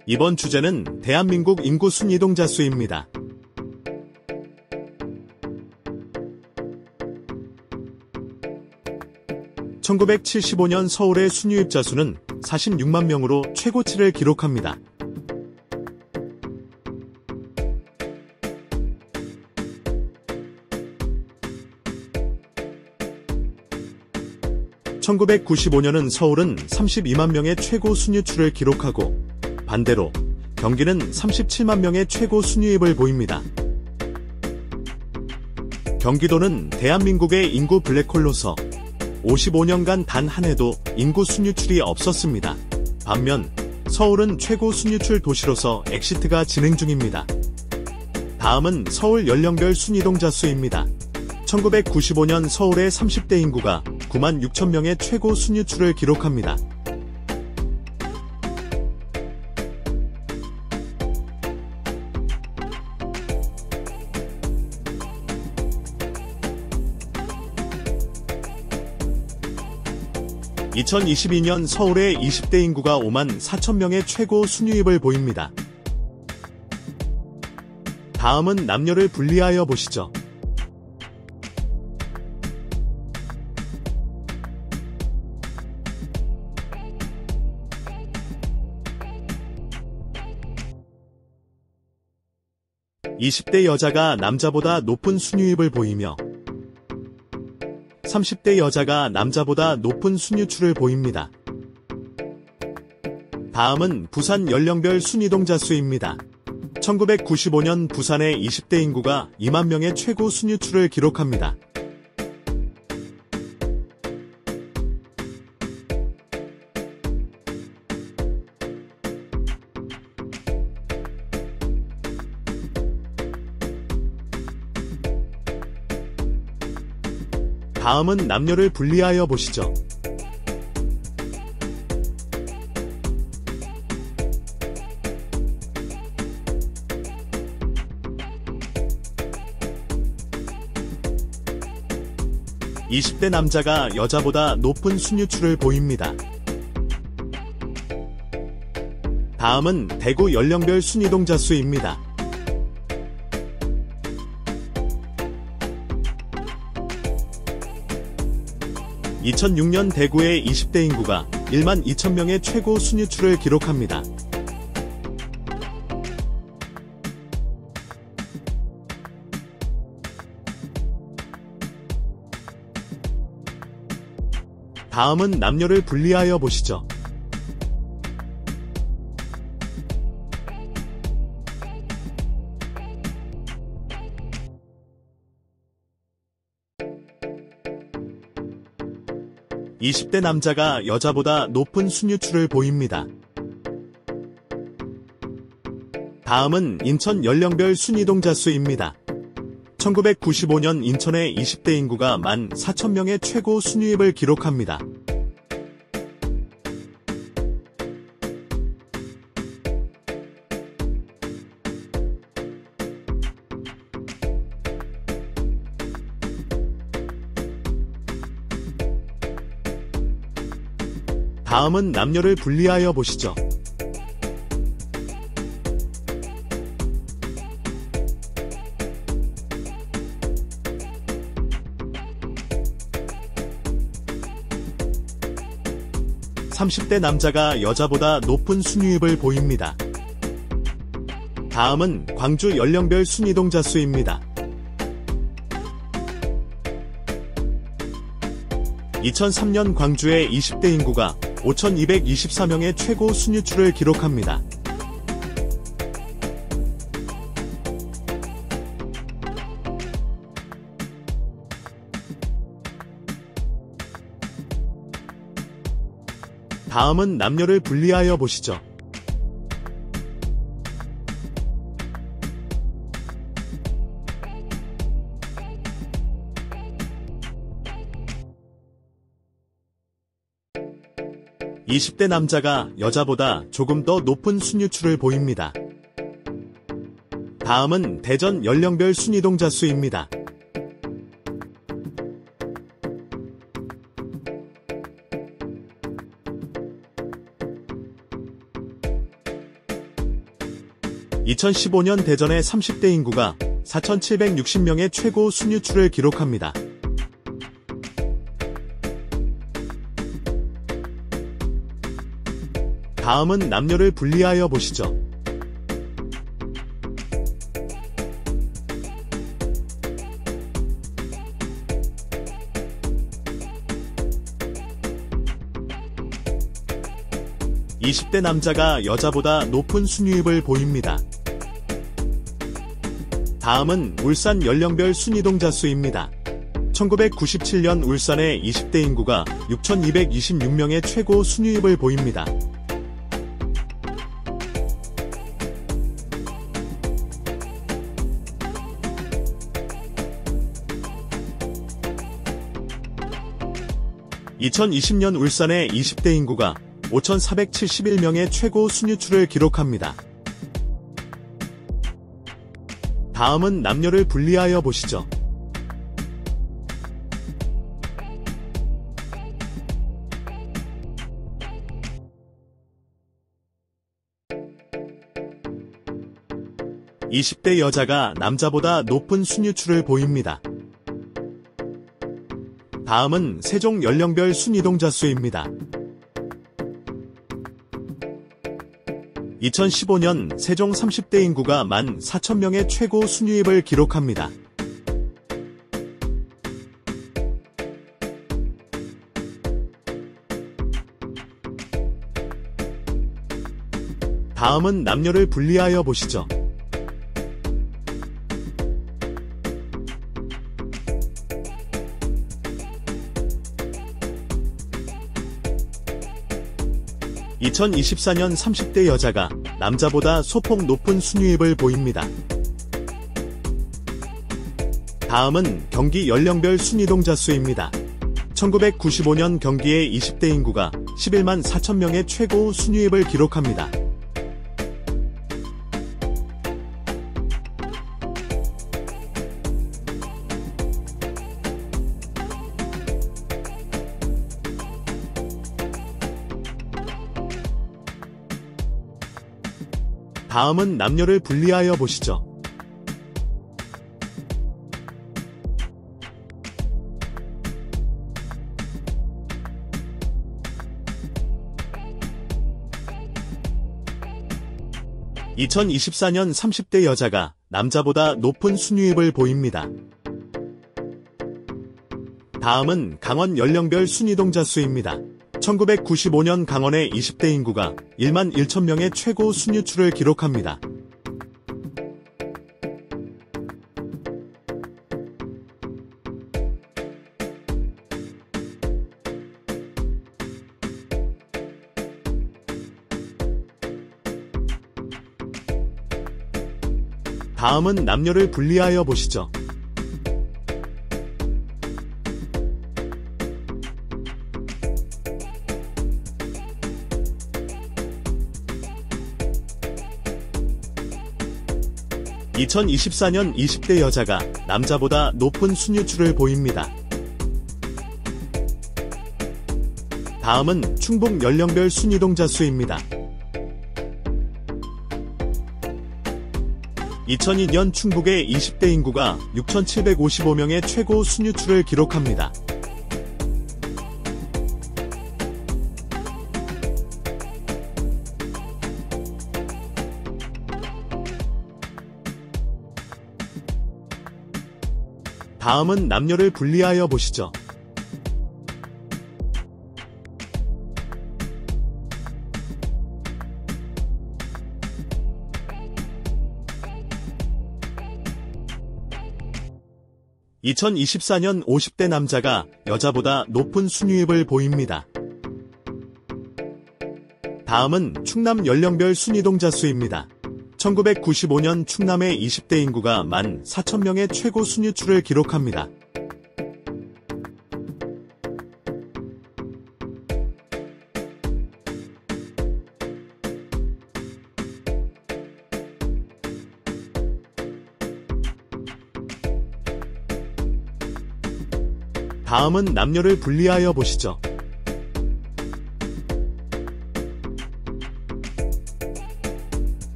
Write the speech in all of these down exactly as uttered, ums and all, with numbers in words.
이번 주제는 대한민국 인구 순이동자 수입니다. 천구백칠십오 년 서울의 순유입자 수는 사십육만 명으로 최고치를 기록합니다. 천구백구십오 년은 서울은 삼십이만 명의 최고 순유출을 기록하고 반대로 경기는 삼십칠만 명의 최고 순유입을 보입니다. 경기도는 대한민국의 인구 블랙홀로서 오십오 년간 단 한 해도 인구 순유출이 없었습니다. 반면 서울은 최고 순유출 도시로서 엑시트가 진행 중입니다. 다음은 서울 연령별 순이동자 수입니다. 천구백구십오 년 서울의 삼십 대 인구가 구만 육천 명의 최고 순유출을 기록합니다. 이천이십이 년 서울의 이십 대 인구가 오만 사천 명의 최고 순유입을 보입니다. 다음은 남녀를 분리하여 보시죠. 이십 대 여자가 남자보다 높은 순유입을 보이며 삼십 대 여자가 남자보다 높은 순유출을 보입니다. 다음은 부산 연령별 순이동자 수입니다. 천구백구십오 년 부산의 이십 대 인구가 이만 명의 최고 순유출을 기록합니다. 다음은 남녀를 분리하여 보시죠. 이십 대 남자가 여자보다 높은 순유출을 보입니다. 다음은 대구 연령별 순이동자 수입니다. 이천육 년 대구의 이십 대 인구가 일만 이천 명의 최고 순유출을 기록합니다. 다음은 남녀를 분리하여 보시죠. 이십 대 남자가 여자보다 높은 순유출을 보입니다. 다음은 인천 연령별 순이동자 수입니다. 천구백구십오 년 인천의 이십 대 인구가 만 사천 명의 최고 순유입을 기록합니다. 다음은 남녀를 분리하여 보시죠. 삼십 대 남자가 여자보다 높은 순유입을 보입니다. 다음은 광주 연령별 순이동자 수입니다. 이천삼 년 광주의 이십 대 인구가 오천이백이십사 명의 최고 순유출을 기록합니다. 다음은 남녀를 분리하여 보시죠. 이십 대 남자가 여자보다 조금 더 높은 순유출을 보입니다. 다음은 대전 연령별 순이동자 수입니다. 이천십오 년 대전의 삼십 대 인구가 사천칠백육십 명의 최고 순유출을 기록합니다. 다음은 남녀를 분리하여 보시죠. 이십 대 남자가 여자보다 높은 순유입을 보입니다. 다음은 울산 연령별 순이동자 수입니다. 천구백구십칠 년 울산의 이십 대 인구가 육천이백이십육 명의 최고 순유입을 보입니다. 이천이십 년 울산의 이십 대 인구가 오천사백칠십일 명의 최고 순유출을 기록합니다. 다음은 남녀를 분리하여 보시죠. 이십 대 여자가 남자보다 높은 순유출을 보입니다. 다음은 세종 연령별 순이동자 수입니다. 이천십오 년 세종 삼십 대 인구가 만 사천 명의 최고 순유입을 기록합니다. 다음은 남녀를 분리하여 보시죠. 이천이십사 년 삼십 대 여자가 남자보다 소폭 높은 순유입을 보입니다. 다음은 경기 연령별 순이동자 수입니다. 천구백구십오 년 경기의 이십 대 인구가 십일만 사천 명의 최고 순유입을 기록합니다. 다음은 남녀를 분리하여 보시죠. 이천이십사 년 삼십 대 여자가 남자보다 높은 순유입을 보입니다. 다음은 강원 연령별 순이동자 수입니다. 천구백구십오 년 강원의 이십 대 인구가 일만 천 명의 최고 순유출을 기록합니다. 다음은 남녀를 분리하여 보시죠. 이천이십사 년 이십 대 여자가 남자보다 높은 순유출을 보입니다. 다음은 충북 연령별 순이동자 수입니다. 이천이 년 충북의 이십 대 인구가 육천칠백오십오 명의 최고 순유출을 기록합니다. 다음은 남녀를 분리하여 보시죠. 이천이십사 년 오십 대 남자가 여자보다 높은 순유입을 보입니다. 다음은 충남 연령별 순이동자 수입니다. 천구백구십오 년 충남의 이십 대 인구가 만 사천 명의 최고 순유출을 기록합니다. 다음은 남녀를 분리하여 보시죠.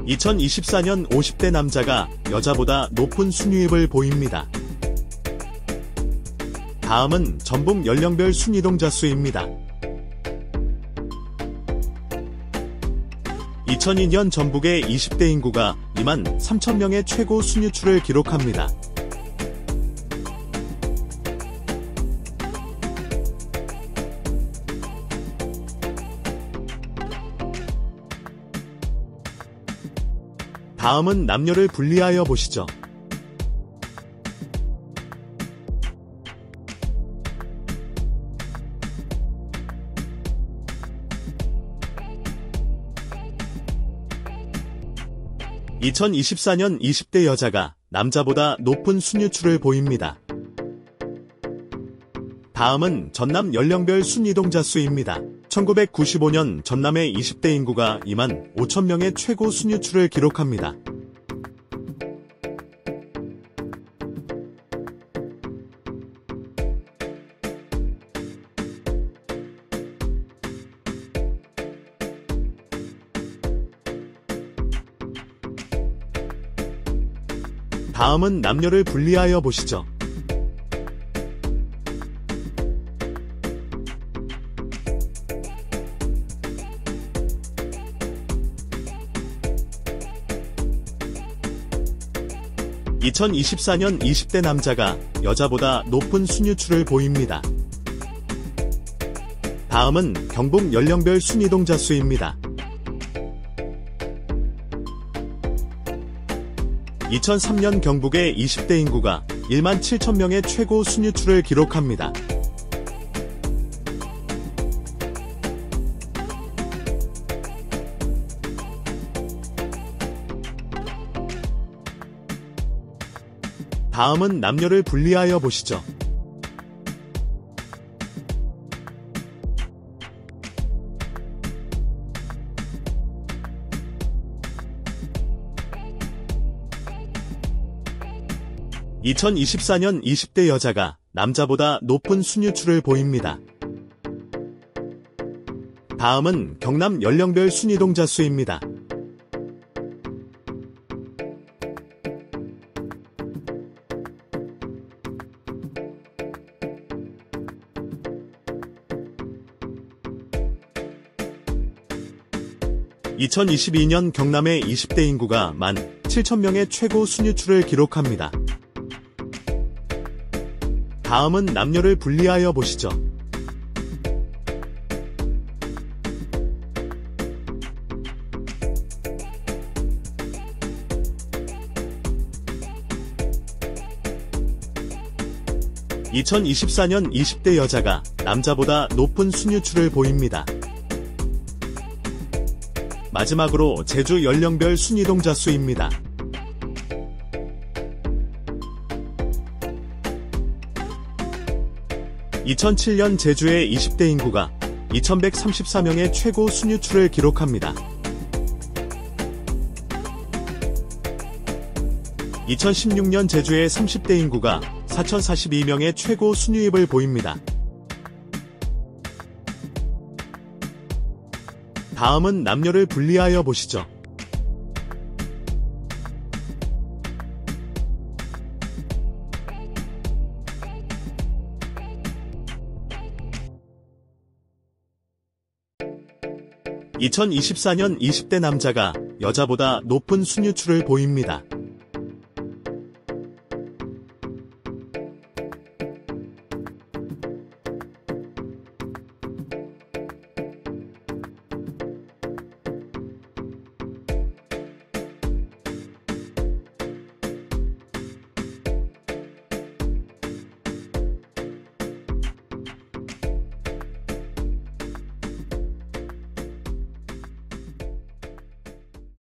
이천이십사 년 오십 대 남자가 여자보다 높은 순유입을 보입니다. 다음은 전북 연령별 순이동자 수입니다. 이천이 년 전북의 이십 대 인구가 이만 삼천 명의 최고 순유출을 기록합니다. 다음은 남녀를 분리하여 보시죠. 이천이십사 년 이십 대 여자가 남자보다 높은 순유출을 보입니다. 다음은 전남 연령별 순이동자 수입니다. 천구백구십오 년 전남의 이십 대 인구가 이만 오천 명의 최고 순유출을 기록합니다. 다음은 남녀를 분리하여 보시죠. 이천이십사 년 이십 대 남자가 여자보다 높은 순유출을 보입니다. 다음은 경북 연령별 순이동자 수입니다. 이천삼 년 경북의 이십 대 인구가 일만 칠천 명의 최고 순유출을 기록합니다. 다음은 남녀를 분리하여 보시죠. 이천이십사 년 이십 대 여자가 남자보다 높은 순유출을 보입니다. 다음은 경남 연령별 순이동자 수입니다. 이천이십이 년 경남의 이십 대 인구가 만 칠천 명의 최고 순유출을 기록합니다. 다음은 남녀를 분리하여 보시죠. 이천이십사 년 이십 대 여자가 남자보다 높은 순유출을 보입니다. 마지막으로 제주 연령별 순이동자 수입니다. 이천칠 년 제주의 이십 대 인구가 이천백삼십사 명의 최고 순유출을 기록합니다. 이천십육 년 제주의 삼십 대 인구가 사천사십이 명의 최고 순유입을 보입니다. 다음은 남녀를 분리하여 보시죠. 이천이십사 년 이십 대 남자가 여자보다 높은 순유출을 보입니다.